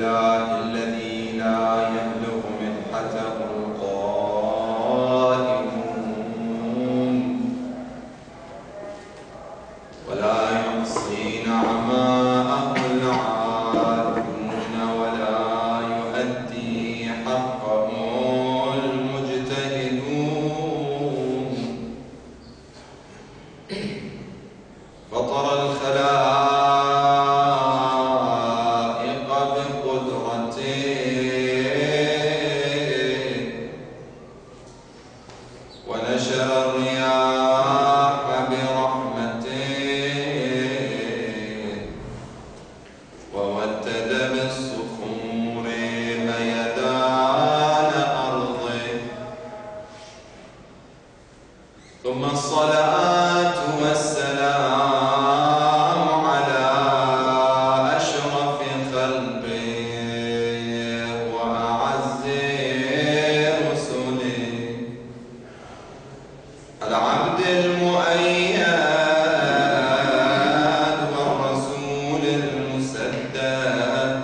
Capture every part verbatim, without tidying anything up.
الله الذي لا يبلغ منحته القائمون ولا يحصي نعماءه العادون ولا يؤدي حقه المجتهدون فطر الخلائق بقدرته ونشر الرياح برحمته وودد بالصخور ميدان أرضه ثم الصلاة والسلام على أشرف خلقه وأعز رسله العبد المؤيد والرسول المسدد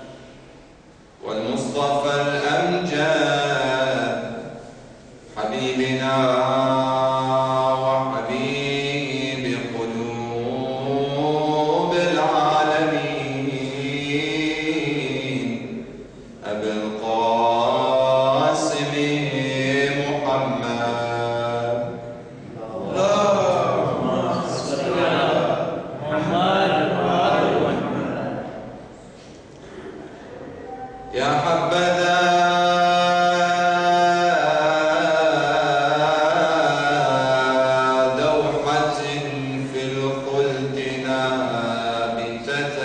والمصطفى الأمجد حبيبنا وحبيب قلوب العالمين أبي القاسم محمد اللهم صل على محمد وآل محمد. يا حبذا دوحة في الخلد نابتة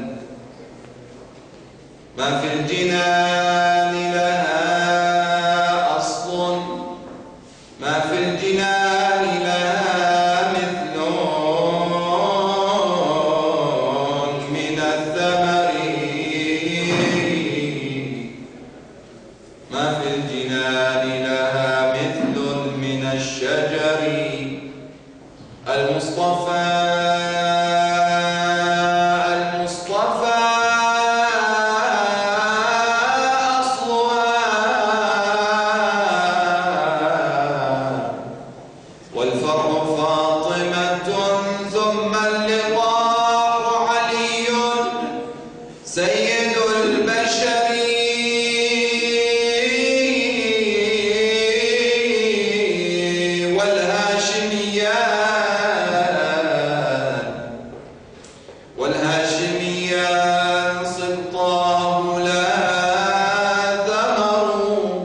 ما في الجنان لها أصل ما في الجنان لها مثل من الثمر ما في الجنان لها مثل من الشجر المصطفى المصطفى أصلها والفرع فاطمة ثم اللقاء علي سيد البشر والهاشميان والهاشميان سبطاه لا ثمر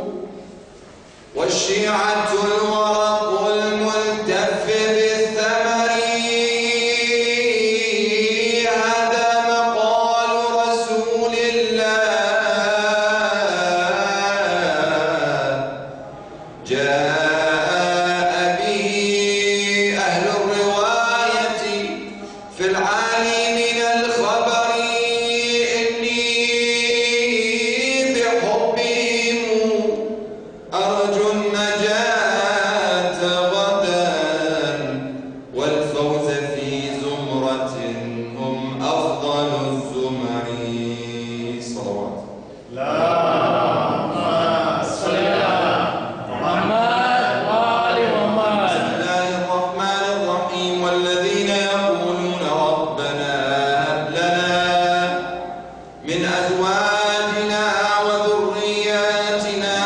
والشيعة الورق الملتف بالثمر هذا مقال رسول الله جاء به أهل الرواية في العالي من الخبر إني بحبهم أرجو النجاة غدا والفوز في زمرة هم أفضل الزمر صلوات اللهم صل على محمد وآل محمد. بسم الله الرحمن الرحيم والذين يقولون ربنا هب لنا من أزواجنا وذرياتنا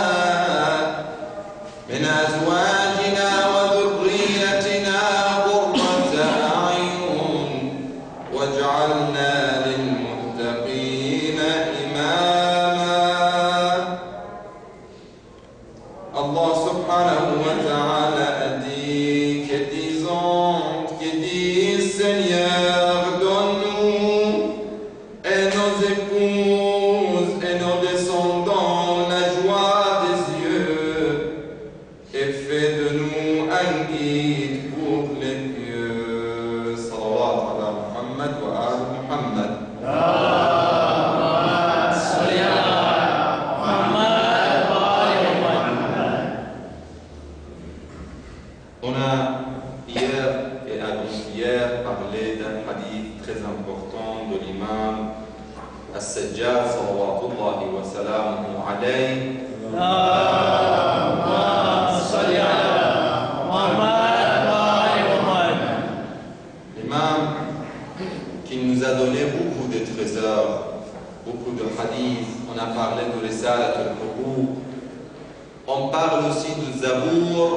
من أزواجنا وذريتنا قرة أعين واجعلنا للمتقين إماما. Allah subhanahu wa ta'ala a dit que disons, que dit Seigneur, donne-nous et nos épouses et nos descendants la joie des yeux et fais de nous un guide pour les pieux. Salawat ala Muhammad wa al Muhammad. اللهم صل على محمد وآل محمد. On a hier et avant-hier parlé d'un hadith très important de l'imam السجاد صلوات الله وسلامه عليه. اللهم صل على محمد وآل محمد. L'imam qui nous a donné beaucoup de trésors, beaucoup de hadiths. On a parlé de Risalat al-Qur'an. On parle aussi du Zabour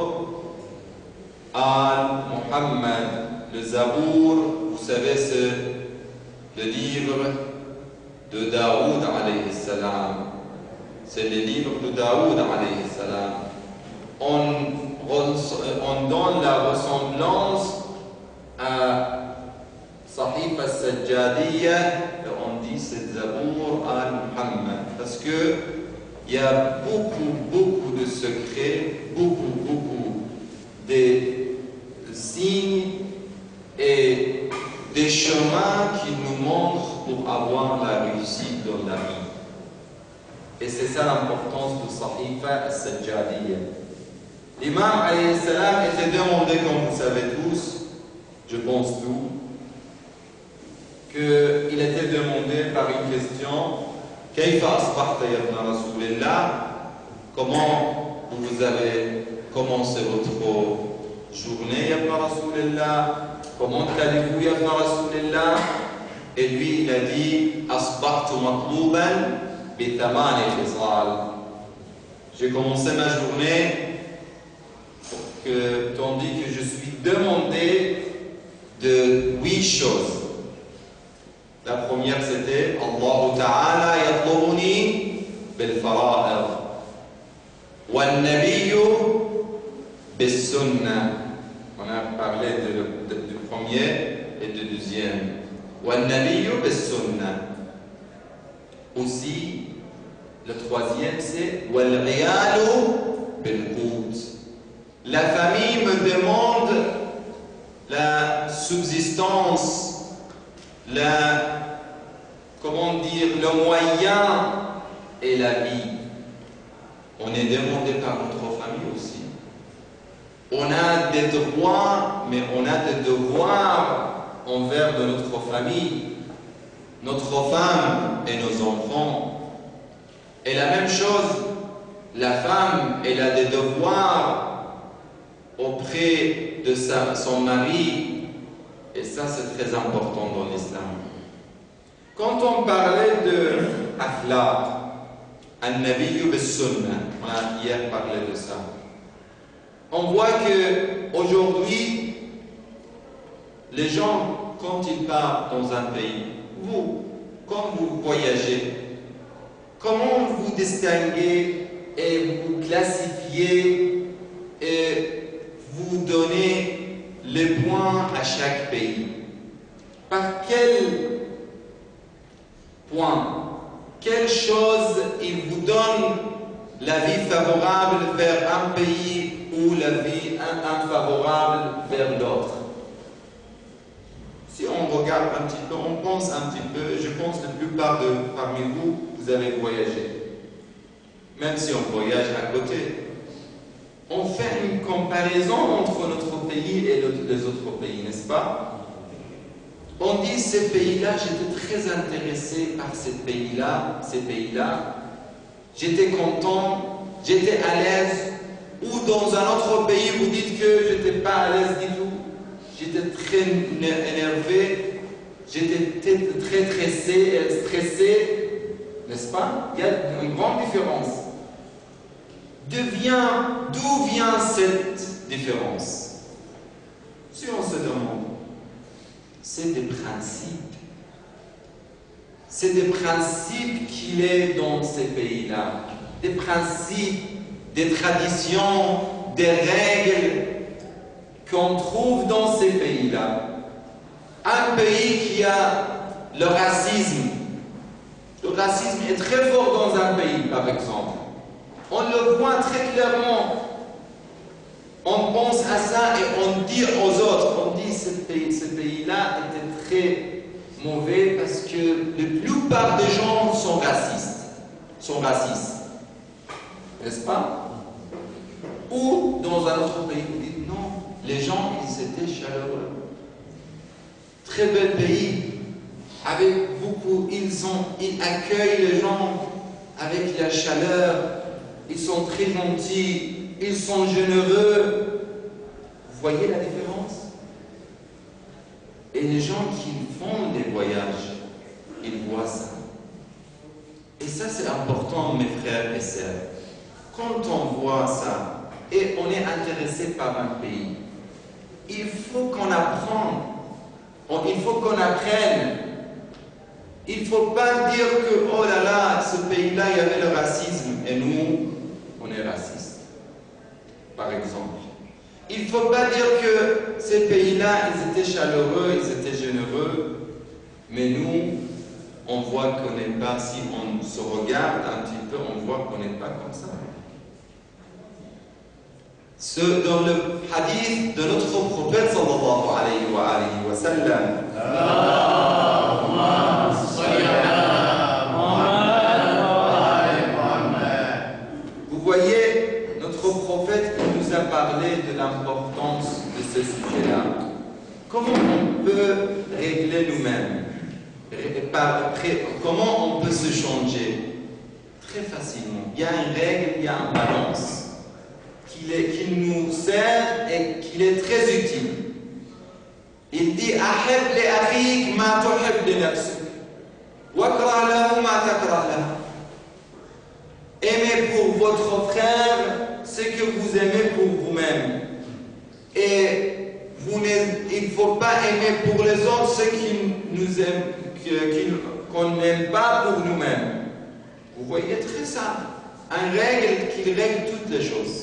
al-Muhammad. Le Zabour, vous savez, c'est le livre de Daoud alayhi salam. C'est le livre de Daoud alayhi salam. On, on donne la ressemblance à Sahif al-Sajjadiyya et on dit c'est Zabour al-Muhammad parce que il y a beaucoup, beaucoup de secrets, beaucoup, beaucoup de signes et des chemins qui nous montrent pour avoir la réussite dans la vie. Et c'est ça l'importance de Sahifa al-Sajjadiyya. L'imam alayhi salam était demandé, comme vous savez tous, je pense tout, qu'il était demandé par une question: Kayfa asbahta ya ibn Rasulillah? Comment vous avez commencé votre journée, ya ibn Rasulillah? Comment allez-vous, ya ibn Rasulillah? Et lui, il a dit: Asbahtu matlouban bi thamani khisal. J'ai commencé ma journée que, tandis que je suis demandé de huit choses. La première c'était Allah Ta'ala yatlubuni bil fara'id wal nabiyyu bis sunnah. On a parlé de, de, du premier et du deuxième. Wal nabiyyu bis sunnah. Aussi, le troisième c'est wal riyalu bil qut. La famille me demande la subsistance, la, comment dire, le moyen et la vie. On est demandé par notre famille aussi. On a des droits, mais on a des devoirs envers de notre famille, notre femme et nos enfants. Et la même chose, la femme, elle a des devoirs auprès de sa, son mari, et ça c'est très important dans l'islam. Quand on parlait de akhlaq, an-nabiyyu bis-sunnah, on a hier parlé de ça, on voit que aujourd'hui les gens, quand ils partent dans un pays, vous, quand vous voyagez, comment vous distinguez et vous classifiez et vous donnez les points à chaque pays? Par quel point, quelle chose il vous donne la vie favorable vers un pays ou la vie infavorable vers l'autre? Si on regarde un petit peu, on pense un petit peu, je pense que la plupart de parmi vous, vous avez voyagé. Même si on voyage à côté, on fait une comparaison entre notre pays et les autres pays, n'est-ce pas? On dit ces pays-là, j'étais très intéressé par ces pays-là, ces pays-là. J'étais content, j'étais à l'aise. Ou dans un autre pays, vous dites que je n'étais pas à l'aise du tout. J'étais très énervé, j'étais très stressé, stressé, n'est-ce pas? Il y a une grande différence. D'où vient cette différence? Si on se demande, c'est des principes. C'est des principes qu'il est dans ces pays-là. Des principes, des traditions, des règles qu'on trouve dans ces pays-là. Un pays qui a le racisme. Le racisme est très fort dans un pays, par exemple. On le voit très clairement. On pense à ça et on dit aux autres, on dit ce pays, ce pays-là était très mauvais parce que la plupart des gens sont racistes. Sont racistes. N'est-ce pas? Ou dans un autre pays, vous dites non, les gens, ils étaient chaleureux. Très bel pays. avec beaucoup, ils, sont, ils accueillent les gens avec la chaleur, ils sont très gentils, ils sont généreux. Vous voyez la différence? Et les gens qui font des voyages, ils voient ça. Et ça, c'est important, mes frères et sœurs. Quand on voit ça, et on est intéressé par un pays, il faut qu'on apprenne, il faut qu'on apprenne. Il ne faut pas dire que, oh là là, ce pays-là, il y avait le racisme, et nous, on est racistes, par exemple. Il ne faut pas dire que ces pays-là, ils étaient chaleureux, ils étaient généreux, mais nous, on voit qu'on n'est pas, si on se regarde un petit peu, on voit qu'on n'est pas comme ça. Ce, dans le hadith de notre prophète sallallahu alayhi wa, alayhi wa sallam, vous voyez, notre prophète qui nous a parlé de l'importance de ce sujet-là. Comment on peut régler nous-mêmes? Comment on peut se changer? Très facilement. Il y a une règle, il y a une balance qui, est, qui nous sert et qui est très utile. Il dit Ahib li akhik ma tuhib li nafsik wakrah lahu ma takrah lahu. Aimez pour votre frère ce que vous aimez pour vous-même. Et vous il ne faut pas aimer pour les autres ce qui nous aiment, qu'on n'aime pas pour nous-mêmes. Vous voyez, très simple. Une règle qui règle toutes les choses.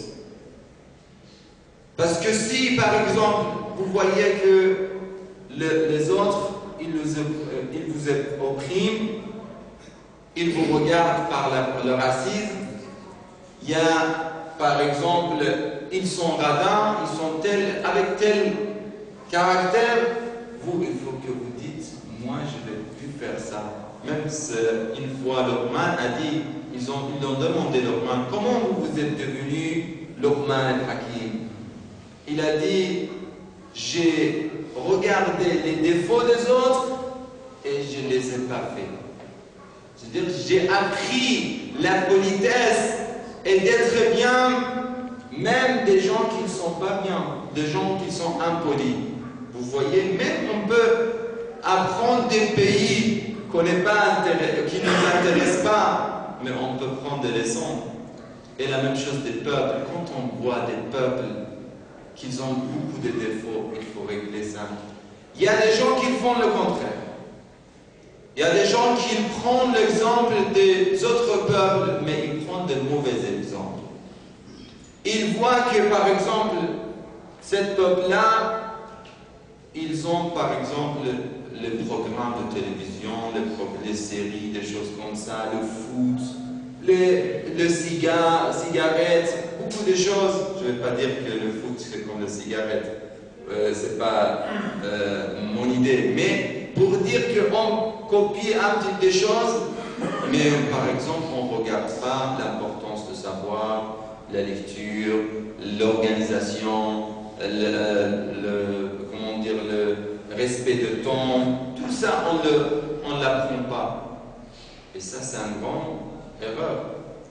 Parce que si, par exemple, vous voyez que le, les autres, ils vous, ils vous oppriment, ils vous regardent par la, le racisme, il y a, par exemple, ils sont radins, ils sont tels, avec tel caractère, vous, il faut que vous dites, moi je ne vais plus faire ça. Même si une fois Luqman a dit, ils ont, ils ont demandé Luqman, comment vous êtes devenu Luqman Hakim? Il a dit, j'ai regardé les défauts des autres et je ne les ai pas faits. C'est-à-dire, j'ai appris la politesse et d'être bien, même des gens qui ne sont pas bien, des gens qui sont impolis. Vous voyez, même on peut apprendre des pays qu'on n'est pas qui ne nous intéressent pas, mais on peut prendre des leçons. Et la même chose des peuples. Quand on voit des peuples qui ont beaucoup de défauts, il faut régler ça. Il y a des gens qui font le contraire. Il y a des gens qui prennent l'exemple des autres peuples, mais ils prennent de mauvais exemples. Ils voient que, par exemple, cette peuple-là, ils ont, par exemple, les programmes de télévision, les, les séries, des choses comme ça, le foot, les, le cigare, cigarette, beaucoup de choses. Je ne vais pas dire que le foot c'est comme la cigarette, euh, c'est pas euh, mon idée, mais pour dire qu'on copie un petit des choses, mais par exemple on ne regarde pas l'importance de savoir, la lecture, l'organisation, le, le, comment dire, le respect de temps, tout ça on ne l'apprend pas. Et ça c'est une grande erreur.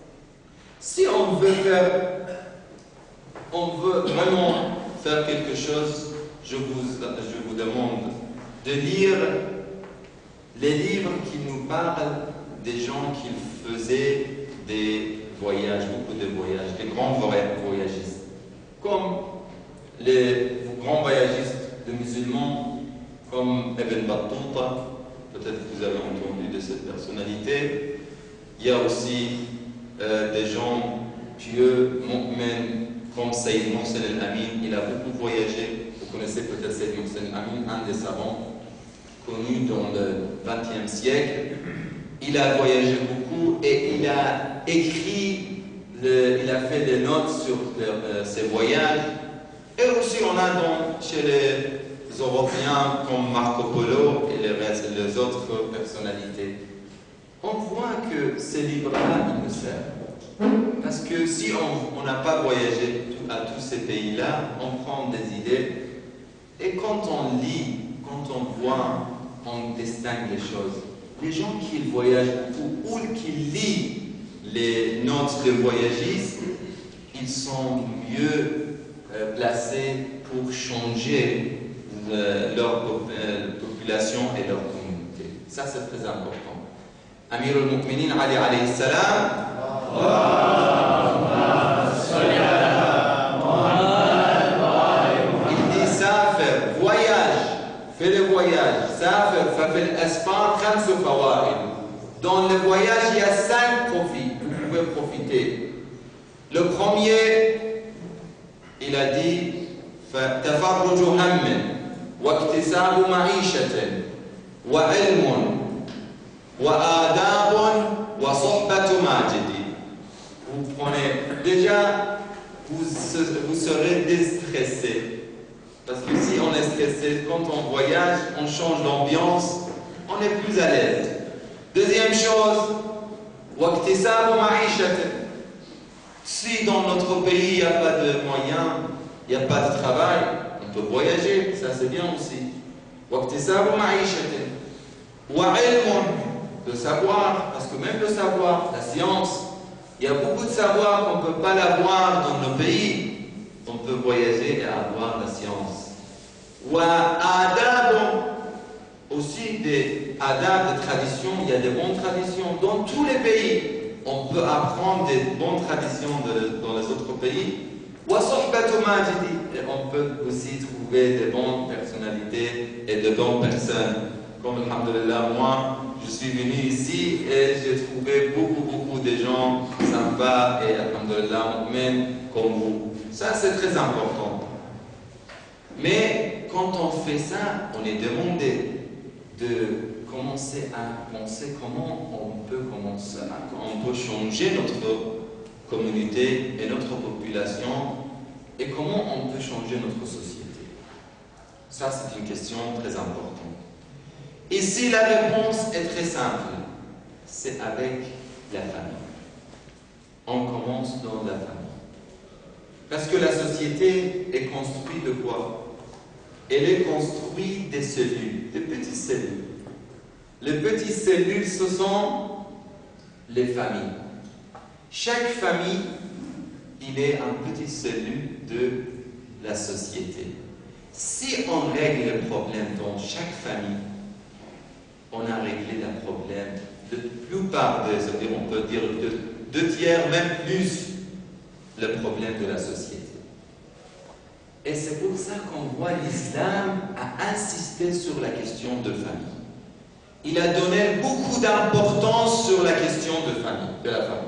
Si on veut faire, on veut vraiment faire quelque chose, je vous, je vous demande de lire les livres qui nous parlent des gens qui faisaient des voyages, beaucoup de voyages, des grands voyagistes, comme les grands voyagistes de musulmans, comme Ibn Battuta, peut-être que vous avez entendu de cette personnalité. Il y a aussi euh, des gens pieux, mu'min, comme Sayyid Mohsen al-Amin. Il a beaucoup voyagé. Vous connaissez peut-être Sayyid Mohsen al-Amin, un des savants connus dans le vingtième siècle. Il a voyagé beaucoup et il a écrit, le, il a fait des notes sur le, euh, ses voyages. Et aussi on a donc chez les Européens comme Marco Polo et les, restes, les autres personnalités. On voit que ces livres-là, ils nous servent. Parce que si on n'a pas voyagé à tous ces pays-là, on prend des idées. Et quand on lit, quand on voit on distingue les choses. Les gens qui voyagent ou, ou qui lisent les notes de voyagistes, ils sont mieux euh, placés pour changer le, leur euh, population et leur communauté. Ça, c'est très important. Amir al-Mu'minin Ali alayhi salam, il dit Safir, voyage, fais le voyage. Safir, fafil asfar, khamsu fawaid. Dans le voyage, il y a cinq profits. Vous pouvez profiter. Le premier, il a dit تفرج هم واكتساب معيشة وعلم وآداب وصحبة ماجد. Vous prenez déjà, vous, vous serez déstressé. Parce que si on est stressé, quand on voyage, on change d'ambiance, on est plus à l'aise. Deuxième chose, واكتساب معيشة. Si dans notre pays il n'y a pas de moyens, il n'y a pas de travail, on peut voyager, ça c'est bien aussi. واكتساب معيشة وعلم, de savoir, parce que même le savoir, la science, il y a beaucoup de savoir qu'on ne peut pas l'avoir dans nos pays. On peut voyager et avoir la science. وآداب, aussi des adab, des traditions, il y a des bonnes traditions dans tous les pays. On peut apprendre des bonnes traditions de, dans les autres pays. Et on peut aussi trouver des bonnes personnalités et de bonnes personnes. Comme, alhamdulillah, moi, je suis venu ici et j'ai trouvé beaucoup, beaucoup de gens sympas et, alhamdulillah, même comme vous. Ça, c'est très important. Mais quand on fait ça, on est demandé de commencer à penser comment on peut commencer à, on peut changer notre communauté et notre population et comment on peut changer notre société. Ça, c'est une question très importante. Ici, la réponse est très simple. C'est avec la famille. On commence dans la famille. Parce que la société est construite de quoi? Elle est construite des cellules, des petites cellules. Les petites cellules, ce sont les familles. Chaque famille, il est une petite cellule de la société. Si on règle le problème dans chaque famille, on a réglé le problème de la plupart des, c'est-à-dire on peut dire de deux tiers, même plus, le problème de la société. Et c'est pour ça qu'on voit l'islam a insisté sur la question de famille. Il a donné beaucoup d'importance sur la question de famille, de la famille.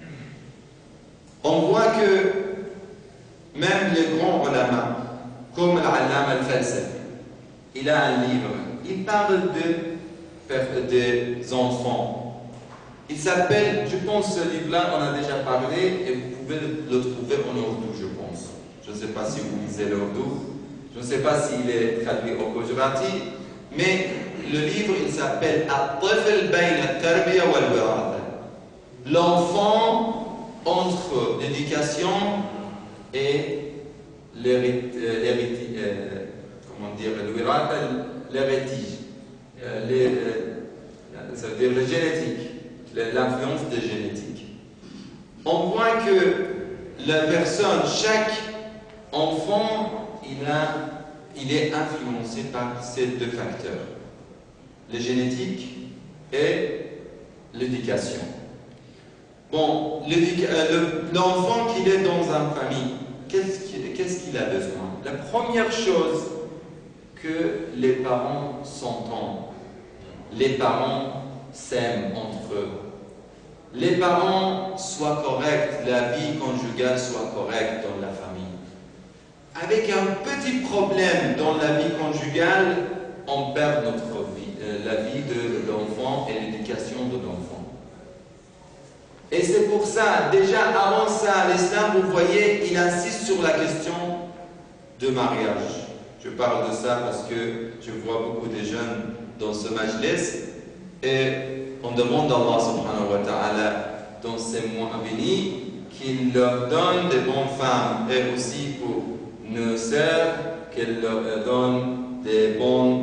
On voit que même les grands ulama, comme l'Allam al-Falsafi, il a un livre, il parle de, des enfants. Il s'appelle, je pense ce livre-là, on a déjà parlé, et vous pouvez le trouver en ourdou, je pense. Je ne sais pas si vous lisez l'ourdou, je ne sais pas s'il est traduit au Gujarati, mais le livre, il s'appelle At-Tifl bayna at-tarbiya wal-wiratha. L'enfant entre l'éducation et l'héritage, euh, comment dire, l'héritage, c'est-à-dire la génétique, l'influence des génétiques. On voit que la personne, chaque enfant, il, a, il est influencé par ces deux facteurs, la génétique et l'éducation. Bon, l'enfant qui est dans une famille, qu'est-ce qu'il qu'est-ce qu'il a besoin? La première chose, que les parents s'entendent, les parents s'aiment entre eux, les parents soient corrects, la vie conjugale soit correcte dans la famille. Avec un petit problème dans la vie conjugale, on perd notre vie, euh, la vie de l'enfant et l'éducation de l'enfant. Et c'est pour ça, déjà avant ça, l'islam, vous voyez, il insiste sur la question de mariage. Je parle de ça parce que je vois beaucoup de jeunes dans ce majlis et on demande à Allah subhanahu wa ta'ala dans ces mois bénis qu'il leur donne des bonnes femmes et aussi pour nos sœurs, qu'il leur donne des bons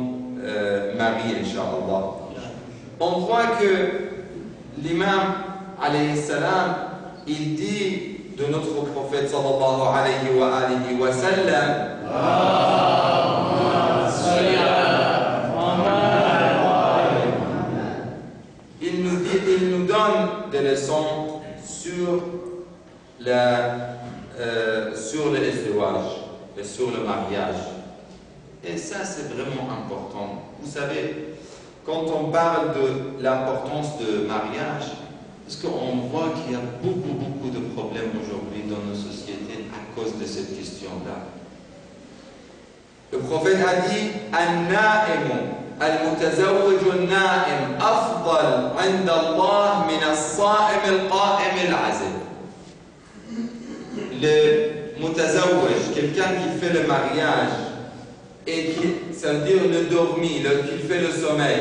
euh, marient, Inch'Allah. On voit que l'imam, alayhi salam, il dit de notre prophète, sallallahu alayhi wa alihi wa sallam, il nous, dit, il nous donne des leçons sur, la, euh, sur le izdawaj et sur le mariage. Et ça, c'est vraiment important. Vous savez, quand on parle de l'importance de mariage, parce qu'on voit qu'il y a beaucoup, beaucoup de problèmes aujourd'hui dans nos sociétés à cause de cette question-là. Le prophète a dit An-na'imu al-mutazawwiju an-na'im afdal 'inda Allah min as-sa'im al-qa'im al-'azib. Le mutazawwij, quelqu'un qui fait le mariage, et qui, ça veut dire le dormi, le, qu'il fait le sommeil,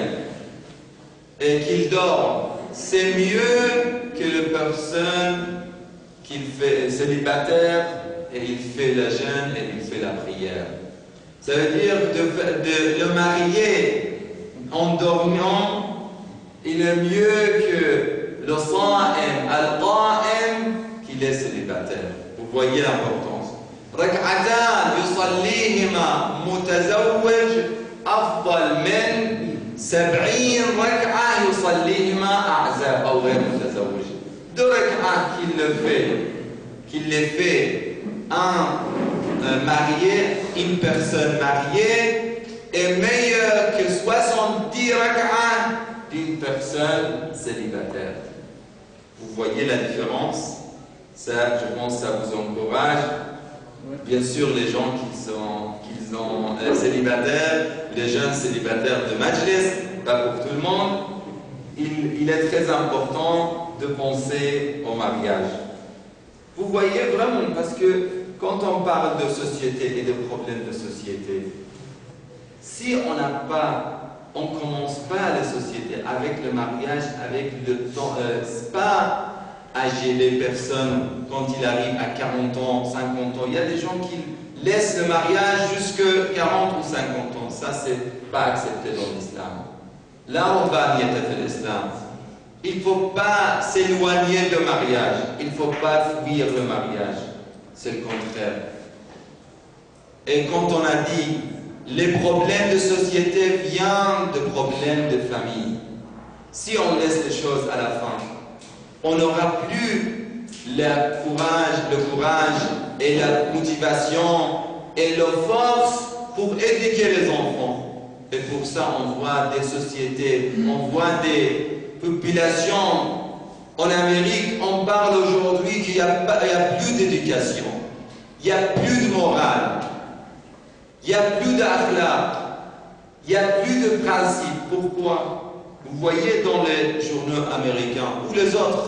et qu'il dort, c'est mieux que la personne qui fait célibataire et il fait le jeûne et il fait la prière. Ça veut dire de, de le marier en dormant, il est mieux que le sa'im al-qa'im qu'il est célibataire. Vous voyez l'importance. ركعتان يصليهما متزوج أفضل من سبعين ركعة يصليهما أعزاب أو غير متزوج. Deux ركعات qu'il le fait, qu'il les fait un euh, marié, une personne mariée, est meilleur que soixante-dix ركعة d'une personne célibataire. Vous voyez la différence? Ça, je pense que ça vous encourage. Bien sûr, les gens qui sont, qui sont euh, célibataires, les jeunes célibataires de Majlis, pas pour tout le monde, il, il est très important de penser au mariage. Vous voyez vraiment, parce que quand on parle de société et de problèmes de société, si on n'a pas, on ne commence pas la société avec le mariage, avec le temps, euh, c'est pas âgé les personnes quand il arrive à quarante ans, cinquante ans. Il y a des gens qui laissent le mariage jusqu'à quarante ou cinquante ans. Ça, c'est pas accepté dans l'islam. Là, on va nier l'islam. Il ne faut pas s'éloigner du mariage. Il ne faut pas fuir le mariage. C'est le contraire. Et quand on a dit les problèmes de société viennent de problèmes de famille, si on laisse les choses à la fin, on n'aura plus le courage, le courage et la motivation et la force pour éduquer les enfants. Et pour ça, on voit des sociétés, on voit des populations. En Amérique, on parle aujourd'hui qu'il n'y a, a plus d'éducation, il n'y a plus de morale, il n'y a plus d'akhlaq, il n'y a plus de principe. Pourquoi? Vous voyez dans les journaux américains ou les autres,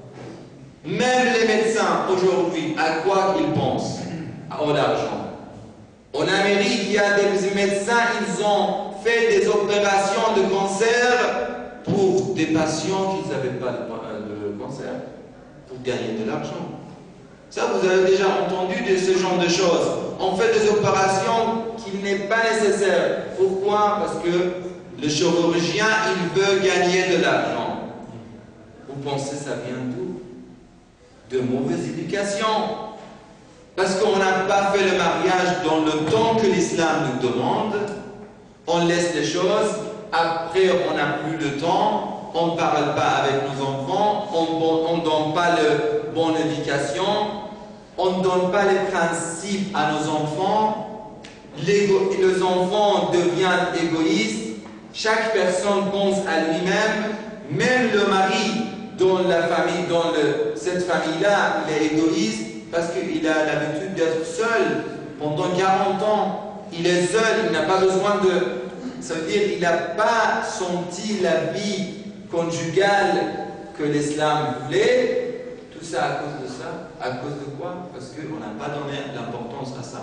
même les médecins aujourd'hui, à quoi ils pensent? À l'argent. En Amérique, il y a des médecins, ils ont fait des opérations de cancer pour des patients qui n'avaient pas de cancer, pour gagner de l'argent. Ça, vous avez déjà entendu de ce genre de choses. On fait des opérations qui n'est pas nécessaire. Pourquoi? Parce que le chirurgien, il veut gagner de l'argent. Vous pensez ça vient d'où? De mauvaise éducation. Parce qu'on n'a pas fait le mariage dans le temps que l'islam nous demande. On laisse les choses. Après, on n'a plus de temps. On ne parle pas avec nos enfants. On ne donne pas la bonne éducation. On ne donne pas les principes à nos enfants. Les enfants deviennent égoïstes. Chaque personne pense à lui-même. Même le mari dans la famille, dans le, cette famille-là, il est égoïste parce qu'il a l'habitude d'être seul pendant quarante ans. Il est seul, il n'a pas besoin de... Ça veut dire qu'il n'a pas senti la vie conjugale que l'islam voulait. Tout ça à cause de ça. À cause de quoi? Parce qu'on n'a pas donné l'importance à ça.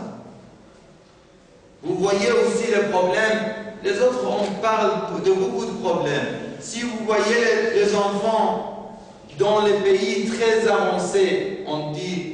Vous voyez aussi le problème. Les autres, on parle de beaucoup de problèmes. Si vous voyez les enfants dans les pays très avancés, on dit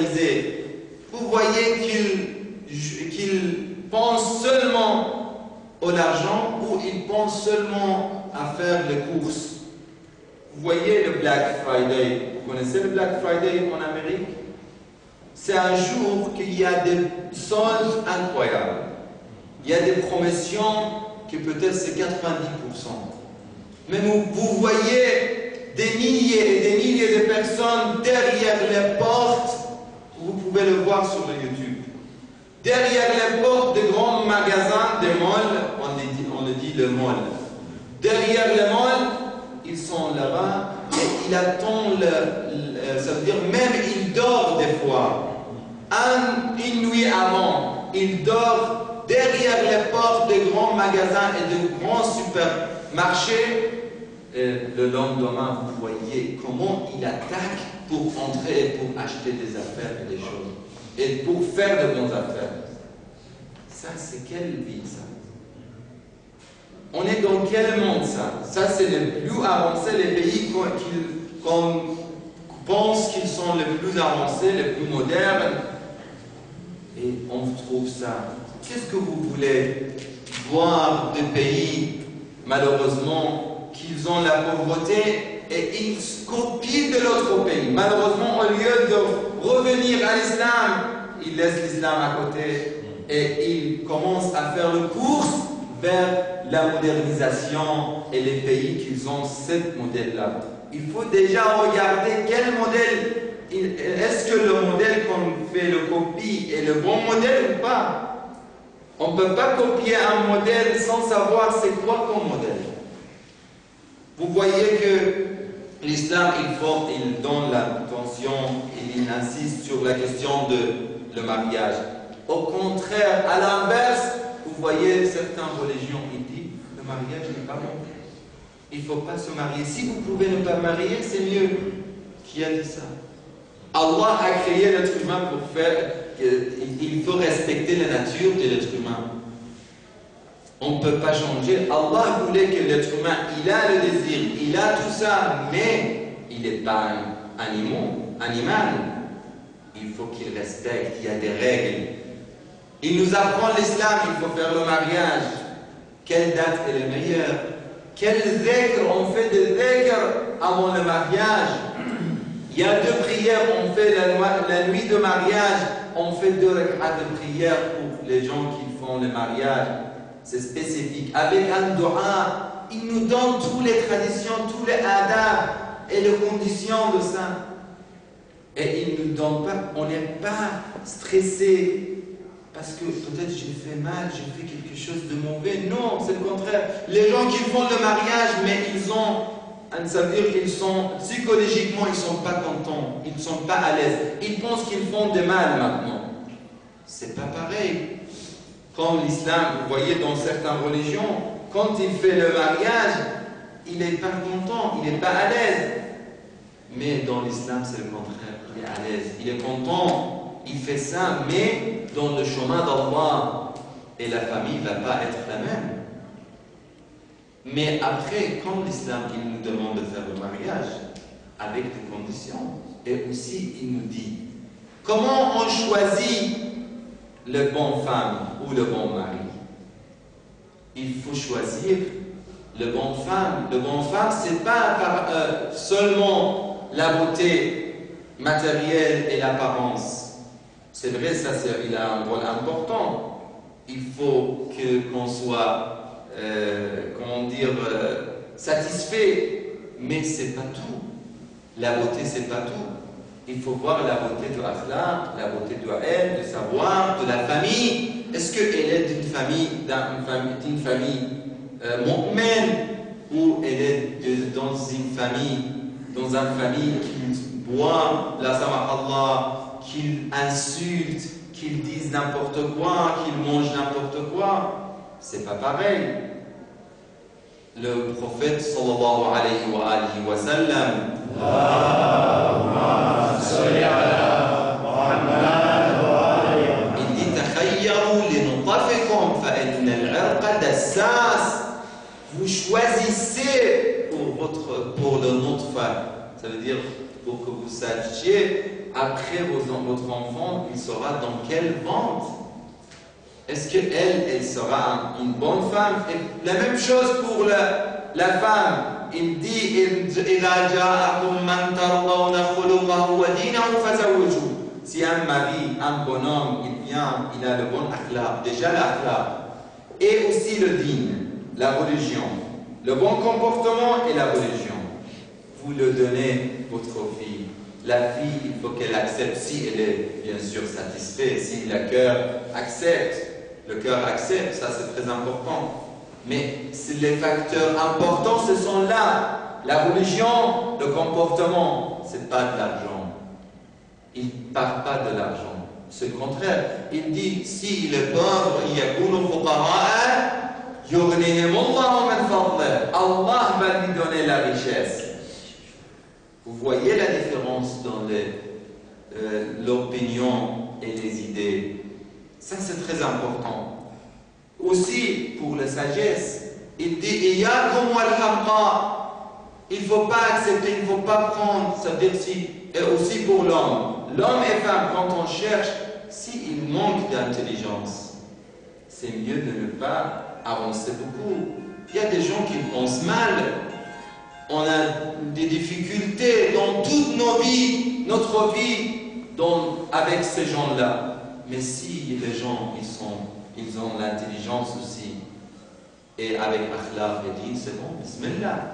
modernisés, vous voyez qu'ils qu'ils pensent seulement à l'argent ou ils pensent seulement à faire les courses. Vous voyez le Black Friday, vous connaissez le Black Friday en Amérique? C'est un jour qu'il y a des soldes incroyables. Il y a des promotions que peut-être c'est quatre-vingt-dix pour cent. Mais vous, vous voyez des milliers et des milliers de personnes derrière les portes, vous pouvez le voir sur le YouTube. Derrière les portes des grands magasins, des malls, on le dit, on le, dit le mall. Derrière les malls, ils sont là-bas et ils attendent, le, le, ça veut dire même ils dorment des fois. Un, une nuit avant, ils dorment derrière les portes des grands magasins et de grands supermarchés. Et le lendemain, vous voyez comment ils attaquent pour entrer et pour acheter des affaires et des choses. Et pour faire de bonnes affaires. Ça, c'est quelle vie, ça? On est dans quel monde, ça? Ça, c'est les plus avancés, les pays qu'on pense qu'ils sont les plus avancés, les plus modernes. Et on trouve ça. Qu'est-ce que vous voulez voir des pays, malheureusement, qu'ils ont la pauvreté et ils copient de l'autre pays. Malheureusement, au lieu de revenir à l'islam, ils laissent l'islam à côté et ils commencent à faire le course vers la modernisation et les pays qu'ils ont ce modèle-là. Il faut déjà regarder quel modèle, est-ce que le modèle qu'on fait le copie est le bon modèle ou pas? On ne peut pas copier un modèle sans savoir c'est quoi comme modèle. Vous voyez que l'islam, il, faut, il donne l'attention, il insiste sur la question de le mariage. Au contraire, à l'inverse, vous voyez certaines religions, ils disent le mariage n'est pas bon. Il ne faut pas se marier. Si vous pouvez ne pas marier, c'est mieux. Qui a dit ça? Allah a créé l'être humain pour faire, il faut respecter la nature de l'être humain. On ne peut pas changer. Allah voulait que l'être humain, il a le désir, il a tout ça, mais il n'est pas un animal. animal. Il faut qu'il respecte, il y a des règles. Il nous apprend l'islam, il faut faire le mariage. Quelle date est la meilleure? Quel zikr? On fait des zikr avant le mariage. Il y a deux prières, on fait la, la nuit de mariage, on fait deux rak'at de prière pour les gens qui font le mariage. C'est spécifique. Avec un dua, il nous donne toutes les traditions, tous les adab et les conditions de ça. Et il ne nous donne pas, on n'est pas stressé parce que peut-être j'ai fait mal, j'ai fait quelque chose de mauvais. Non, c'est le contraire. Les gens qui font le mariage, mais ils ont, ça veut dire qu'ils sont, psychologiquement, ils ne sont pas contents, ils ne sont pas à l'aise. Ils pensent qu'ils font de mal maintenant. C'est pas pareil. Comme l'islam, vous voyez dans certaines religions, quand il fait le mariage, il n'est pas content, il n'est pas à l'aise. Mais dans l'islam, c'est le contraire, il est à l'aise, il est content, il fait ça, mais dans le chemin d'Allah, et la famille ne va pas être la même. Mais après, comme l'islam, il nous demande de faire le mariage, avec des conditions, et aussi il nous dit, comment on choisit le bon femme ou le bon mari? Il faut choisir le bon femme. Le bon femme, ce n'est pas par, euh, seulement la beauté matérielle et l'apparence. C'est vrai, ça, il a un rôle important. Il faut que, qu'on soit, euh, comment dire, euh, satisfait, mais ce n'est pas tout. La beauté, ce n'est pas tout. Il faut voir la beauté de Akhlaq, la beauté de elle, de savoir, de la famille. Est-ce qu'elle est d'une famille, d'une famille, d'une famille euh, mu'min, ou elle est de, dans une famille, dans une famille qui boit la sama'Allah, qui insulte, qui disent n'importe quoi, qui mange n'importe quoi? C'est pas pareil. Le prophète sallallahu alayhi wa alihi wa sallam, il dit takhayyaru linutafikum fa inna al-'irqa dassas. Vous choisissez pour votre pour le notre femme. Ça veut dire pour que vous sachiez après vos, votre enfant il sera dans quel ventre. est-ce qu'elle, elle sera une bonne femme? Et la même chose pour la, la femme. Il dit si un mari, un bonhomme, il vient, il a le bon akhlaq, déjà l'akhlaq, et aussi le din, la religion, le bon comportement et la religion. Vous le donnez votre fille. La fille, il faut qu'elle accepte, si elle est bien sûr satisfaite, si le cœur accepte, le cœur accepte, ça c'est très important. Mais les facteurs importants, ce sont là. La religion, le comportement, ce n'est pas de l'argent. Il ne parle pas de l'argent. C'est le contraire. Il dit, si le pauvre, Allah va lui donner la richesse. Vous voyez la différence dans l'opinion euh, et les idées. Ça, c'est très important. Aussi, pour la sagesse, il dit il ne faut pas accepter, il ne faut pas prendre, c'est-à-dire si, et aussi pour l'homme. L'homme et femme, quand on cherche, s'il manque d'intelligence, c'est mieux de ne pas avancer beaucoup. Il y a des gens qui pensent mal. On a des difficultés dans toutes nos vies, notre vie, dans, avec ces gens-là. Mais si les gens, ils, sont, ils ont l'intelligence aussi, et avec akhlaq et din, c'est bon, bismillah.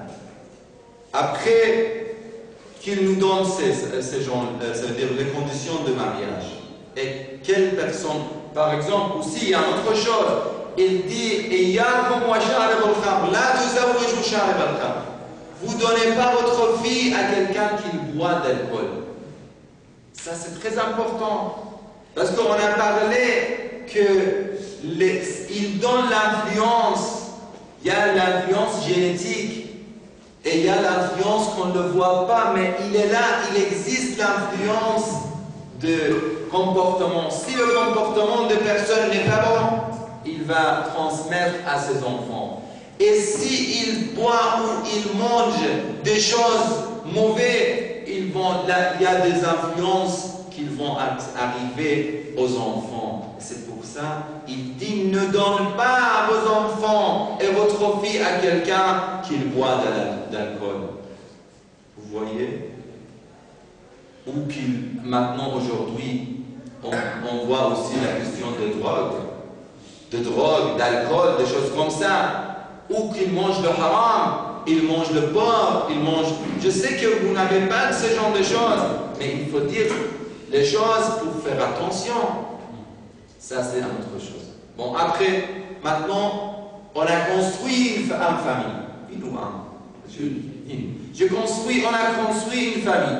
Après qu'ils nous donnent ces, ces gens, c'est-à-dire les conditions de mariage, et quelle personne, par exemple, aussi, il y a une autre chose, il dit, vous ne donnez pas votre fille à quelqu'un qui boit d'alcool. Ça, c'est très important. Parce qu'on a parlé qu'il donne l'influence. Il y a l'influence génétique et il y a l'influence qu'on ne voit pas, mais il est là, il existe l'influence de comportement. Si le comportement de personne n'est pas bon, il va transmettre à ses enfants. Et s'il boit ou il mange des choses mauvaises, ils vont, là, il y a des influences qui vont arriver aux enfants. C'est pour ça il dit ne donne pas à vos enfants et votre fille à quelqu'un qui boit de l'alcool. Vous voyez? Ou qu'il, maintenant, aujourd'hui, on, on voit aussi la question de drogue, de drogue, d'alcool, des choses comme ça. Ou qu'ils mangent le haram, ils mangent le porc, ils mangent... Je sais que vous n'avez pas de ce genre de choses, mais il faut dire les choses pour faire attention. Ça, c'est une autre chose. Bon, après, maintenant, on a construit une famille. Une ou un. Je construis, on a construit une famille.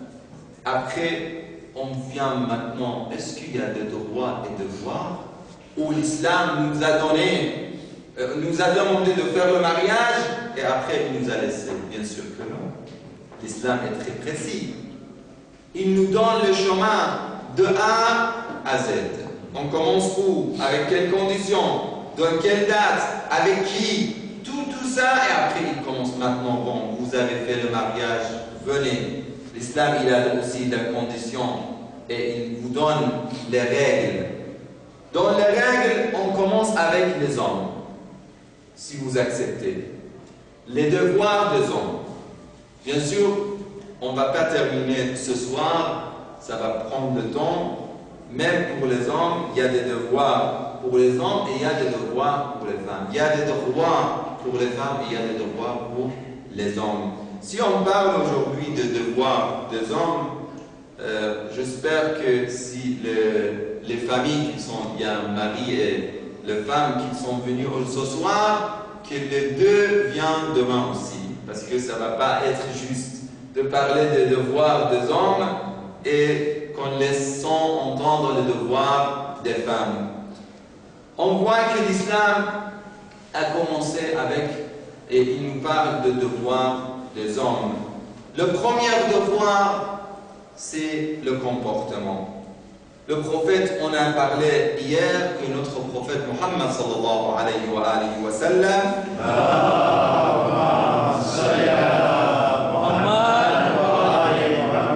Après, on vient maintenant, est-ce qu'il y a des droits et devoirs où l'islam nous a donné nous a demandé de faire le mariage et après il nous a laissé. Bien sûr que non. L'islam est très précis. Il nous donne le chemin de A à Z. On commence où? Avec quelles conditions? Dans quelle date? Avec qui? Tout, tout ça et après il commence maintenant. Bon, vous avez fait le mariage, venez. L'islam il a aussi des conditions et il vous donne les règles. Dans les règles, on commence avec les hommes. Si vous acceptez les devoirs des hommes. Bien sûr, on ne va pas terminer ce soir, ça va prendre le temps. Même pour les hommes, il y a des devoirs pour les hommes et il y a des devoirs pour les femmes. Il y a des devoirs pour les femmes et il y a des devoirs pour les hommes. Si on parle aujourd'hui de devoirs des hommes, euh, j'espère que si le, les familles qui sont, il y a un mari et les femmes qui sont venues ce soir, que les deux viennent demain aussi. Parce que ça ne va pas être juste de parler des devoirs des hommes et qu'on laisse sans entendre les devoirs des femmes. On voit que l'islam a commencé avec, et il nous parle de devoirs des hommes. Le premier devoir, c'est le comportement. Le prophète, on a parlé hier que notre prophète Muhammad sallallahu alayhi wa alihi wa sallam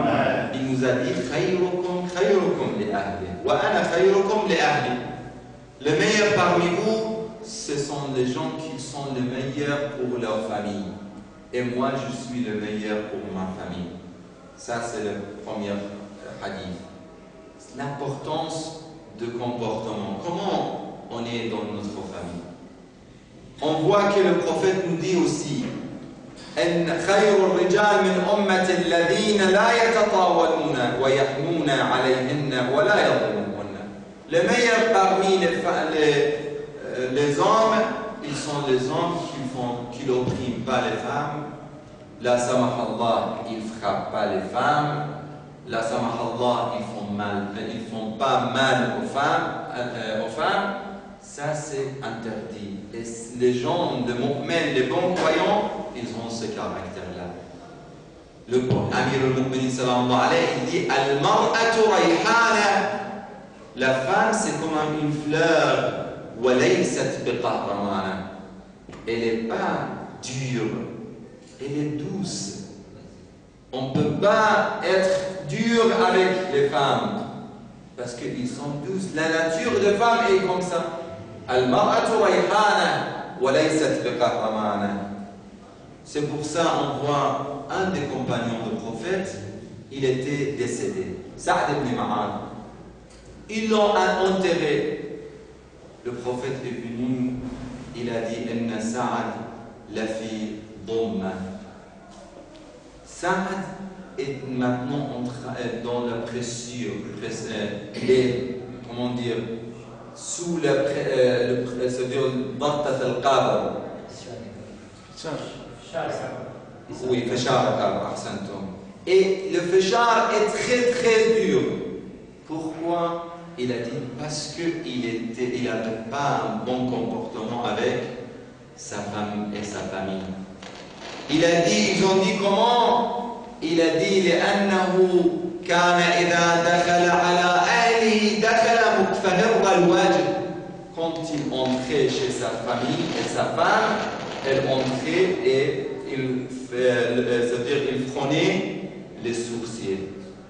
il nous a dit khayrukum khayrukum li ahli wa ana khayrukum li ahli. Les meilleurs parmi vous, ce sont les gens qui sont les meilleurs pour leur famille. Et moi, je suis le meilleur pour ma famille. Ça, c'est le premier hadith. L'importance de comportement. Comment on est dans notre famille? On voit que le prophète nous dit aussi أن خير الرجال من أمة الذين لا يتطاولون ويحنون عليهن ولا يظلمون. Les meilleurs parmi les, les, les hommes, ils sont les hommes qui font, qui n'oppriment pas les femmes. La samahallah, ils ne frappent pas les femmes. La samahallah, ils font mal, ils font pas mal aux femmes, euh, aux femmes. Ça, c'est interdit. Et les gens, les mu'min, les bons croyants, ils ont ce caractère-là. Le Amir al-Mu'minin sallallahu alayhi il dit Al-mar'atu rayhana. La femme, c'est comme une fleur. Wa laysat biqahramana. Elle n'est pas dure. Elle est douce. On ne peut pas être dur avec les femmes parce qu'ils sont douces. La nature de femme est comme ça. Al-mar'atu rayhana wa laysat biqahramana. C'est pour ça on voit un des compagnons du prophète, il était décédé. Sa'd ibn Ma'an. Ils l'ont enterré. Le prophète est venu, il a dit Inna Sa'd la fi dhamma. Sa'd est maintenant dans la pressure, il est, comment dire, sous la euh, le, c'est-à-dire ضغطة القبر. Oui, fashar al-qabr, ahsantum. Et le fashar est très très dur. Pourquoi? Il a dit parce qu'il était, il n'avait pas un bon comportement avec sa femme et sa famille. Il a dit, ils ont dit comment? Il a dit لأنه كان إذا دخل على أهله دخل متفهر الوجه. Quand il entrait chez sa famille et sa femme, elle entrait et il, c'est-à-dire il frônait les sourcils.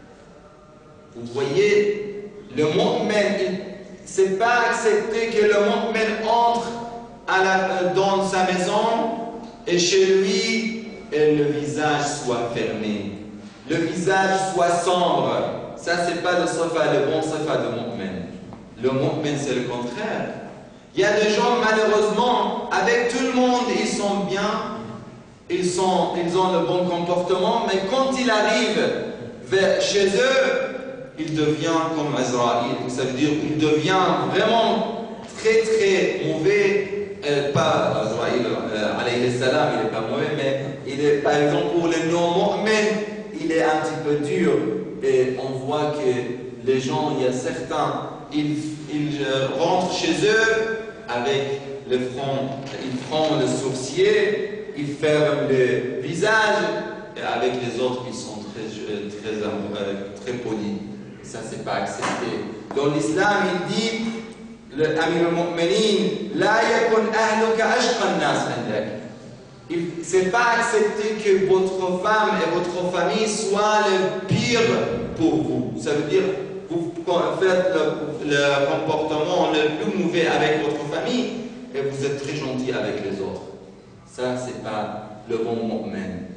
Vous voyez, le mu'min, c'est pas accepté que le mu'min entre à la, dans sa maison et chez lui et le visage soit fermé, le visage soit sombre. Ça, c'est pas le safa, le bon safa de mu'min. Le mu'min, c'est le contraire. Il y a des gens, malheureusement, avec tout le monde, ils sont bien, ils, sont, ils ont le bon comportement, mais quand il arrive vers, chez eux, il devient comme Azraïl. Ça veut dire qu'il devient vraiment très très mauvais. Euh, pas Azraïl, euh, alayhi salam, il n'est pas mauvais, mais il est, par exemple, pour les non-mu'min, il est un petit peu dur. Et on voit que les gens, il y a certains, ils, ils euh, rentrent chez eux avec le front, ils front le sourcil, ils ferment le visage, et avec les autres, ils sont très, très, très, très polis. Ça, c'est pas accepté. Dans l'islam, il dit, le Amir al-Mu'minin, la yakun ahluka ashqa an-nas indak. C'est pas accepté que votre femme et votre famille soient le pire pour vous. Ça veut dire, vous faites le, le comportement le plus mauvais avec votre famille et vous êtes très gentil avec les autres. Ça, c'est pas le bon mu'min.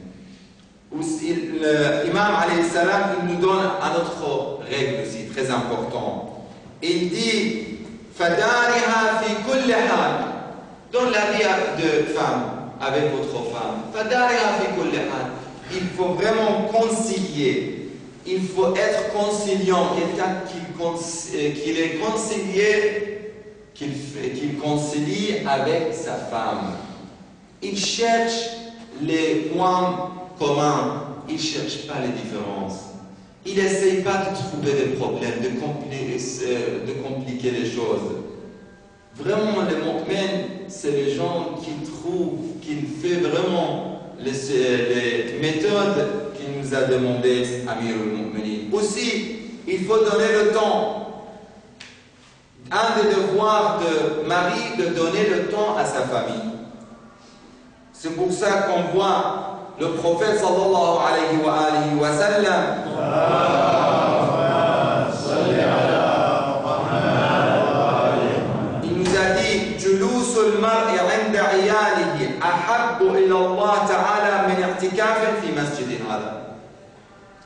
L'imam alayhi salam, il nous donne une autre règle aussi, très importante. Il dit Fadariha fi kulli hal. Dans la vie de femme, avec votre femme, Fadariha fi kulli hal. Il faut vraiment concilier. Il faut être conciliant, quelqu'un qui, qui est concilié, qu'il qu'il concilie avec sa femme. Il cherche les points communs, il ne cherche pas les différences. Il n'essaye pas de trouver des problèmes, de compliquer, de compliquer les choses. Vraiment, les mu'min, c'est les gens qui trouvent, qui fait vraiment les, les méthodes qu'il nous a demandé Amir al-Mu'minin. Aussi, il faut donner le temps. Un des devoirs de mari, de donner le temps à sa famille. C'est pour ça qu'on voit le prophète sallallahu alayhi wa alihi wa sallam.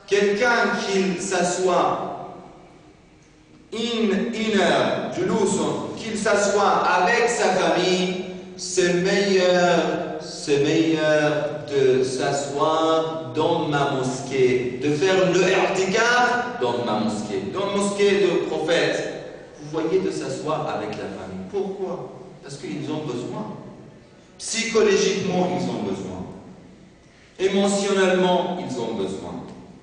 quelqu'un qui s'assoit une, une heure, qu'il s'assoit avec sa famille, c'est meilleur, c'est meilleur de s'asseoir dans ma mosquée, de faire le i'tikaf dans ma mosquée, dans la mosquée du prophète. Vous voyez, de s'asseoir avec la famille. Pourquoi? Parce qu'ils ont besoin. Psychologiquement, ils ont besoin. Émotionnellement, ils ont besoin.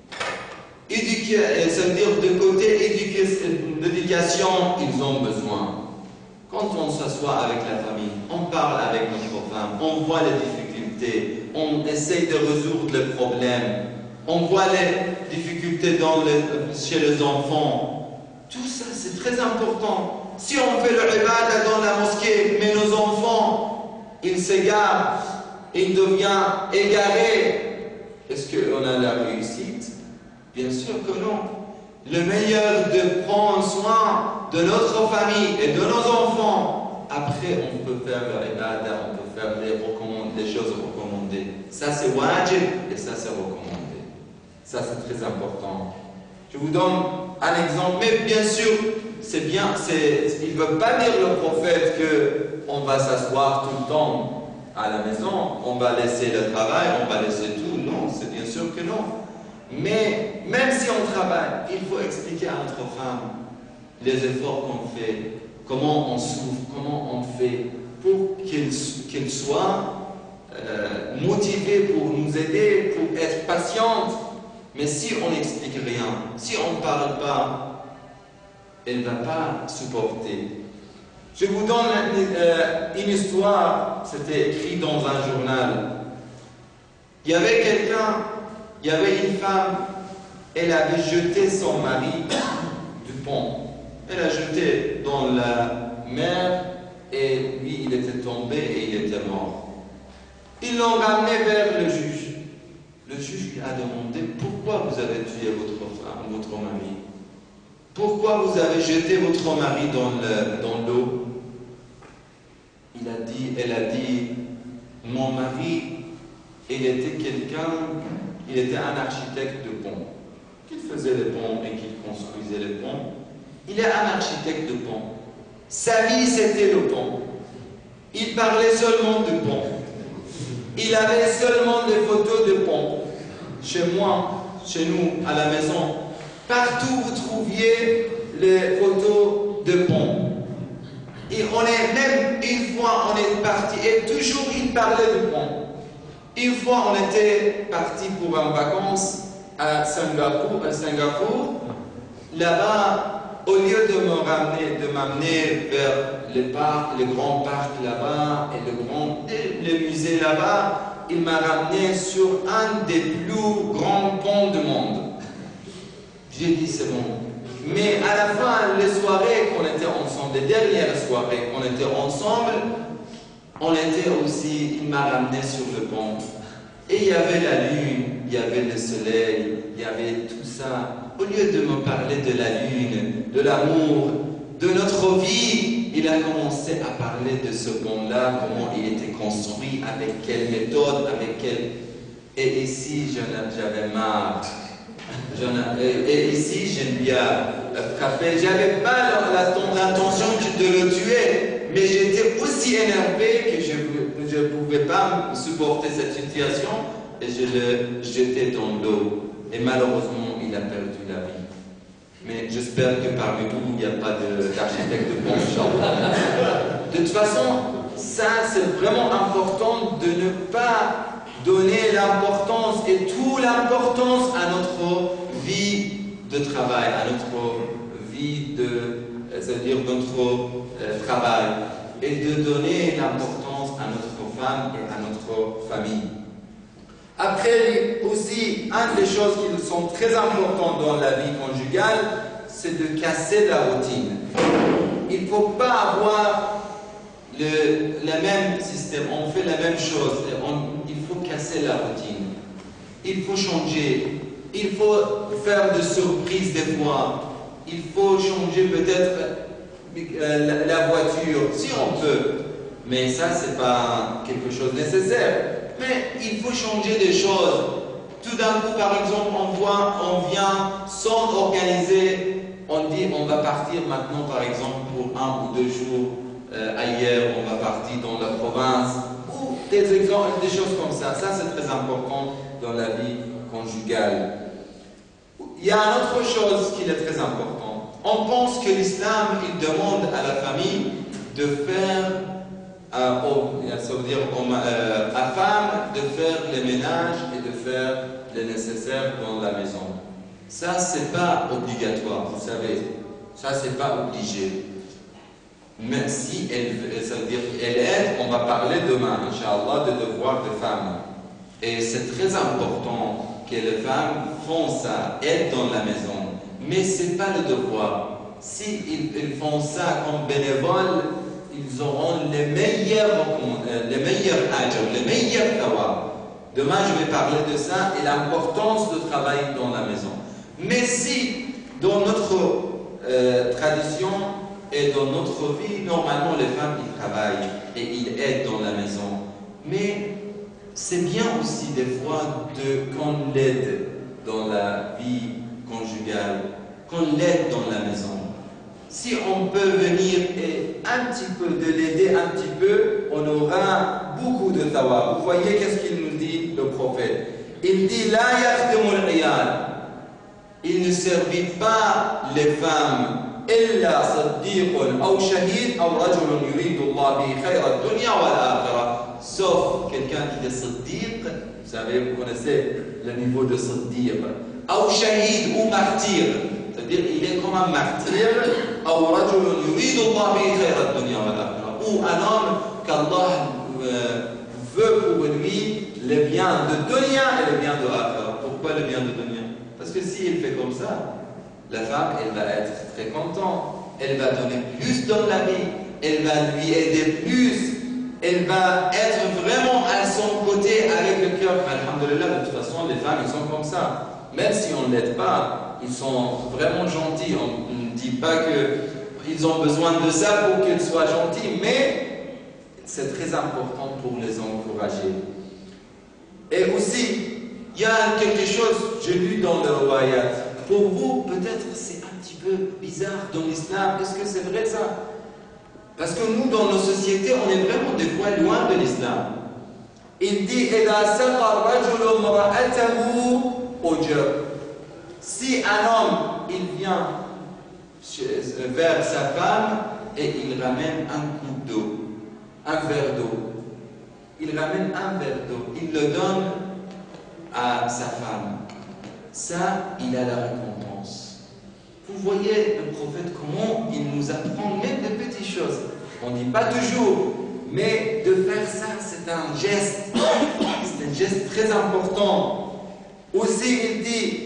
Éduquer, ça veut dire de côté éducation, ils ont besoin. Quand on s'assoit avec la famille, on parle avec notre femme, on voit les difficultés, on essaye de résoudre les problèmes, on voit les difficultés dans les, chez les enfants. Tout ça, c'est très important. Si on fait le ibadah dans la mosquée, mais nos enfants, ils s'égarent, ils deviennent égarés, est-ce qu'on a la réussite? Bien sûr que non. Le meilleur de prendre soin de notre famille et de nos enfants. Après, on peut faire le ibadah, on peut faire les, les choses recommandées. Ça, c'est wajib et ça, c'est recommandé. Ça, c'est très important. Je vous donne un exemple, mais bien sûr, c'est bien, il ne veut pas dire le prophète qu'on va s'asseoir tout le temps à la maison, on va laisser le travail, on va laisser tout. Non, c'est bien sûr que non. Mais même si on travaille, il faut expliquer à notre femme les efforts qu'on fait, comment on souffre, comment on fait, pour qu'elle qu'elle soit euh, motivée pour nous aider, pour être patiente. Mais si on n'explique rien, si on ne parle pas, elle ne va pas supporter. Je vous donne une, euh, une histoire, c'était écrit dans un journal. Il y avait quelqu'un, il y avait une femme, elle avait jeté son mari du pont. Elle a jeté dans la mer et lui, il était tombé et il était mort. Ils l'ont ramené vers le juge. Le juge lui a demandé pourquoi vous avez tué votre femme, votre mari. Pourquoi vous avez jeté votre mari dans le, dans l'eau? Il a dit, elle a dit, mon mari, il était quelqu'un, il était un architecte de pont. Qu'il faisait les ponts et qu'il construisait les ponts. Il est un architecte de pont. Sa vie, c'était le pont. Il parlait seulement de pont. Il avait seulement des photos de pont. Chez moi, chez nous, à la maison, partout vous trouviez les photos de pont. Et on est, même une fois, on est parti, et toujours il parlait de pont. Une fois, on était parti pour en vacances à Singapour, à Singapour. Là-bas, au lieu de me ramener, de m'amener vers les parcs, les grands parcs là-bas et le grand, et les musées là-bas, il m'a ramené sur un des plus grands ponts du monde. J'ai dit c'est bon. Mais à la fin, les soirées qu'on était ensemble, les dernières soirées qu'on était ensemble, on était aussi, il m'a ramené sur le pont. Et il y avait la lune, il y avait le soleil, il y avait tout ça. Au lieu de me parler de la lune, de l'amour, de notre vie, il a commencé à parler de ce pont-là, comment il était construit, avec quelle méthode, avec quelle... Et ici, j'avais marre. Et ici, j'aime bien frapper. J'avais pas l'intention de le tuer, mais j'étais aussi énervé que je ne pouvais pas supporter cette situation et je le jetais dans l'eau. Et malheureusement, il a perdu la vie. Mais j'espère que parmi vous, il n'y a pas d'architecte de pont. De toute façon, ça, c'est vraiment important de ne pas donner l'importance et toute l'importance à notre vie de travail, à notre vie de, c'est-à-dire notre euh, travail, et de donner l'importance à notre femme et à notre famille. Après aussi, une des choses qui sont très importantes dans la vie conjugale, c'est de casser la routine. Il ne faut pas avoir le, le même système, on fait la même chose, on, il faut casser la routine. Il faut changer, il faut faire des surprises des fois, il faut changer peut-être euh, la, la voiture, si on peut, mais ça c'est pas quelque chose de nécessaire. Mais il faut changer des choses. Tout d'un coup, par exemple, on voit, on sans organiser, on dit on va partir maintenant par exemple pour un ou deux jours euh, ailleurs, on va partir dans la province, ou des exemples, des choses comme ça. Ça c'est très important dans la vie conjugale. Il y a une autre chose qui est très importante. On pense que l'islam, il demande à la famille de faire, euh, au, ça veut dire euh, à femme de faire les ménages et de faire le nécessaire dans la maison. Ça, c'est pas obligatoire, vous savez. Ça, c'est pas obligé. Mais si elle, ça veut dire qu'elle aide, on va parler demain, Inch'Allah, de devoir de femmes. Et c'est très important que les femmes font ça, aident dans la maison. Mais c'est pas le devoir. Si ils, ils font ça comme bénévoles, ils auront les meilleurs, les meilleurs ajrs, les meilleurs tawab. Demain, je vais parler de ça et l'importance de travailler dans la maison. Mais si, dans notre euh, tradition et dans notre vie, normalement, les femmes, ils travaillent et ils aident dans la maison. Mais c'est bien aussi des fois de, qu'on l'aide dans la vie conjugale, qu'on l'aide dans la maison. Si on peut venir et un petit peu de l'aider un petit peu, on aura beaucoup de tawab. Vous voyez qu'est-ce qu'il nous dit le prophète? Il dit la yakhdimul iyal. Il ne servit pas les femmes illa siddiqun aw shahid aw rajulun yuridu Allah bihi khayra ad-dunya wal akhirah. Sauf quelqu'un qui est siddiq, vous savez, vous connaissez le niveau de siddiq, aw shahid ou martyr. C'est-à-dire il est comme un martyr, ou un homme qu'Allah veut pour lui le bien de dunya et le bien de akhirah. Pourquoi le bien de dunya? Parce que s'il fait comme ça, la femme, elle va être très contente, elle va donner plus dans la vie, elle va lui aider plus, elle va être vraiment à son côté avec le cœur. Alhamdulillah, de toute façon, les femmes, elles sont comme ça. Même si on ne l'aide pas, ils sont vraiment gentils. On ne dit pas qu'ils ont besoin de ça pour qu'ils soient gentils, mais c'est très important pour les encourager. Et aussi, il y a quelque chose, j'ai lu dans le riwayat. Pour vous, peut-être c'est un petit peu bizarre dans l'islam. Est-ce que c'est vrai ça? Parce que nous, dans nos sociétés, on est vraiment des fois loin de l'islam. Il dit إِذَا سَقَى الرَّجُلُ امْرَأَتَهُ أُجْرَ. Si un homme, il vient vers sa femme et il ramène un coup d'eau, un verre d'eau, il ramène un verre d'eau, il le donne à sa femme, ça, il a la récompense. Vous voyez le prophète comment il nous apprend même des petites choses. On ne dit pas toujours, mais de faire ça, c'est un geste, c'est un geste très important. Aussi, il dit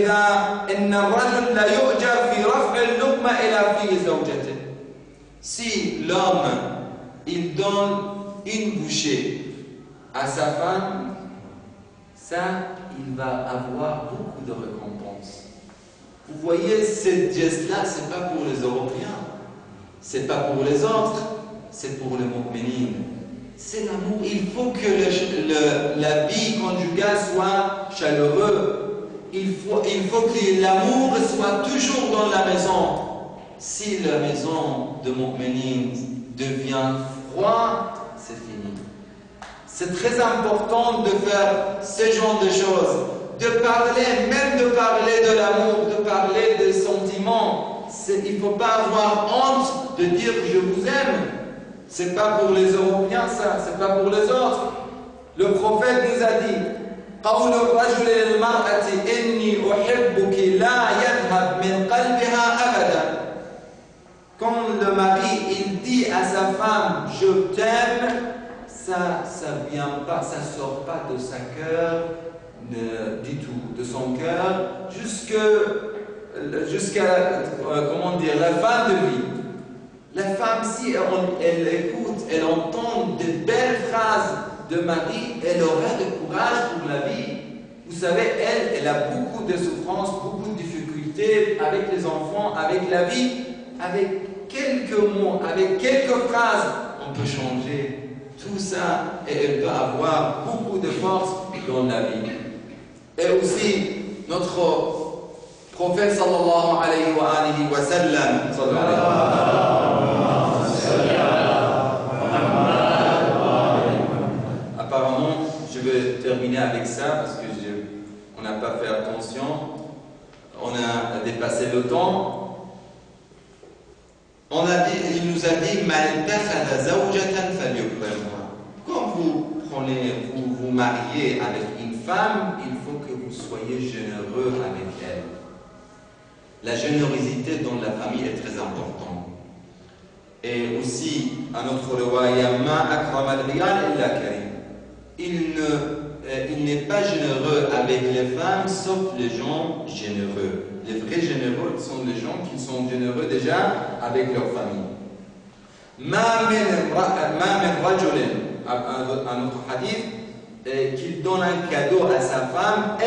si l'homme il donne une bouchée à sa femme, ça il va avoir beaucoup de récompenses. Vous voyez, ce geste-là, c'est pas pour les Européens, c'est pas pour les autres, c'est pour les mu'minines. C'est l'amour. Il faut que le, le, la vie conjugale soit chaleureuse. Il faut, il faut que l'amour soit toujours dans la maison. Si la maison de mu'minin devient froide, c'est fini. C'est très important de faire ce genre de choses. De parler, même de parler de l'amour, de parler des sentiments. Il ne faut pas avoir honte de dire je vous aime. C'est pas pour les Européens ça, c'est pas pour les autres. Le prophète nous a dit قول الرجل للمرأة إني أحبك لا يذهب من قلبها أبدا. Quand le mari il dit à sa femme je t'aime, ça ça vient pas, ça sort pas de sa cœur du tout, de son cœur jusque jusqu'à euh, comment dire la fin de vie. La femme, si elle, elle écoute, elle entend de belles phrases de mari, elle aura du courage pour la vie. Vous savez, elle, elle a beaucoup de souffrances, beaucoup de difficultés avec les enfants, avec la vie. Avec quelques mots, avec quelques phrases, on peut changer tout ça et elle peut avoir beaucoup de force dans la vie. Et aussi, notre Prophète sallallahu alayhi wa alihi wa sallam. Sallallahu alayhi wa sallam. Apparemment, je vais terminer avec ça parce que je, on n'a pas fait attention. On a dépassé le temps. On a dit, il nous a dit quand vous prenez, vous vous mariez avec une femme, il faut que vous soyez généreux avec elle. La générosité dans la famille est très importante. Et aussi, à notre riwaya, il ne, il n'est pas généreux avec les femmes, sauf les gens généreux. Les vrais généreux sont les gens qui sont généreux déjà avec leur famille. Un autre hadith, qu'il donne un cadeau à sa femme,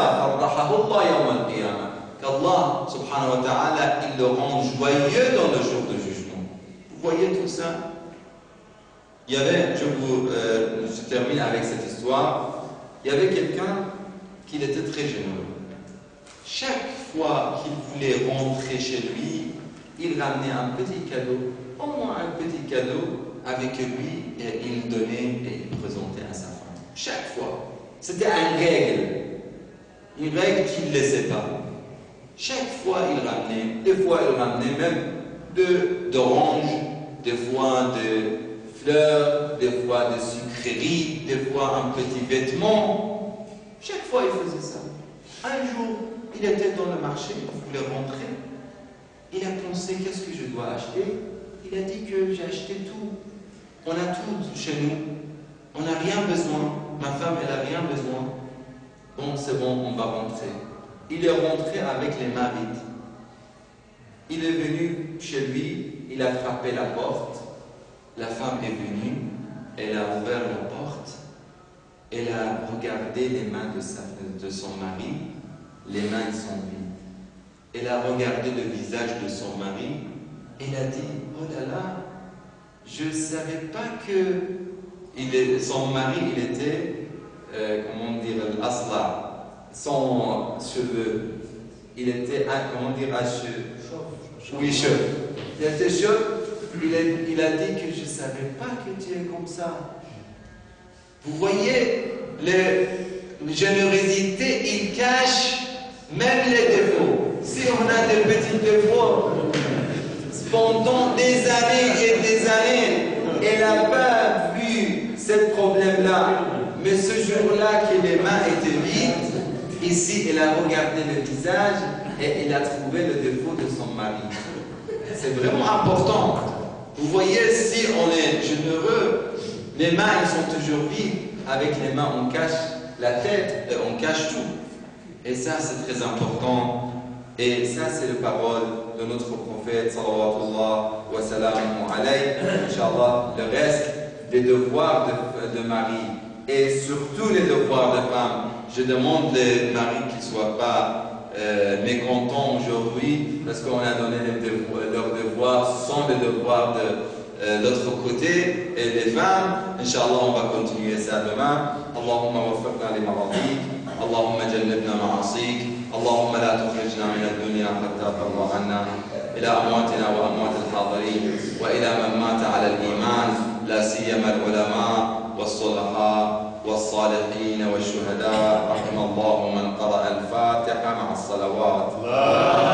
qu'Allah subhanahu wa ta'ala, il le rend joyeux dans le jour de jugement. Vous voyez tout ça? Il y avait, je vous euh, je termine avec cette histoire, il y avait quelqu'un qui était très généreux. Chaque fois qu'il voulait rentrer chez lui, il ramenait un petit cadeau, au moins un petit cadeau avec lui, et il donnait et il présentait à sa femme. Chaque fois. C'était une règle. Une règle qu'il ne laissait pas. Chaque fois il ramenait, des fois il ramenait même d'oranges, des fois de fleurs, des fois de sucreries, des fois un petit vêtement. Chaque fois il faisait ça. Un jour, il était dans le marché, il voulait rentrer. Il a pensé, qu'est-ce que je dois acheter? Il a dit que j'ai acheté tout. On a tout chez nous. On n'a rien besoin. Ma femme, elle n'a rien besoin. Bon, c'est bon, on va rentrer. Il est rentré avec les mains vides. Il est venu chez lui, il a frappé la porte. La femme est venue, elle a ouvert la porte. Elle a regardé les mains de, sa, de son mari. Les mains sont vides. Elle a regardé le visage de son mari. Elle a dit, oh là là, je ne savais pas que il est, son mari, il était, euh, comment dire, l'asla. Son cheveu, il était, comment dire, à cheveux. Oui, cheveux. Il était cheveux. Il a, il a dit que je ne savais pas que tu es comme ça. Vous voyez, la générosité, il cache même les défauts. Si on a des petits défauts, pendant des années et des années, elle n'a pas vu ce problème-là. Mais ce jour-là, que les mains étaient vides, ici, elle a regardé le visage et elle a trouvé le défaut de son mari. C'est vraiment important. Vous voyez, si on est généreux, les mains, elles sont toujours vides. Avec les mains, on cache la tête, et on cache tout. Et ça, c'est très important. Et ça, c'est la parole de notre prophète, sallallahu wa sallam alayhi. Inch'Allah, le reste des devoirs de, de mari et surtout les devoirs de femme. Je demande les maris qu'ils ne soient pas euh, mécontents aujourd'hui parce qu'on a donné les devoirs, leurs devoirs sans les devoirs de euh, l'autre côté. Et les femmes, Inch'Allah, on va continuer ça demain. Allahumma waffaqna li maradik. Allahumma jannibna ma'asik. اللهم لا تخرجنا من الدنيا حتى ترضى عنا إلى أمواتنا وأموات الحاضرين وإلى من مات على الإيمان لا سيما العلماء والصلحاء والصالحين والشهداء رحم الله من قرأ الفاتحة مع الصلوات.